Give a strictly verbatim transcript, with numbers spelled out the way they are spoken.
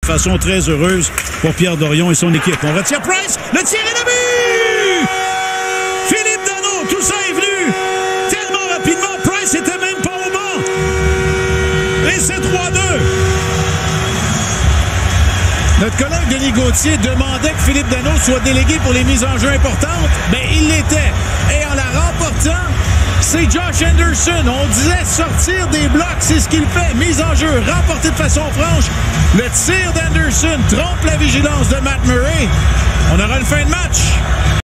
De façon très heureuse pour Pierre Dorion et son équipe. On retire Price, le tir est le but! Philippe Danault, tout ça est venu tellement rapidement, Price était même pas au banc. Et c'est trois deux. Notre collègue Denis Gauthier demandait que Philippe Danault soit délégué pour les mises en jeu importantes. Bien, il l'était. Et en la remportant, c'est Josh Anderson. On disait sortir des blocs, c'est ce qu'il fait. Mise en jeu, remporté de façon franche. Le tir d'Anderson trompe la vigilance de Matt Murray. On aura une fin de match.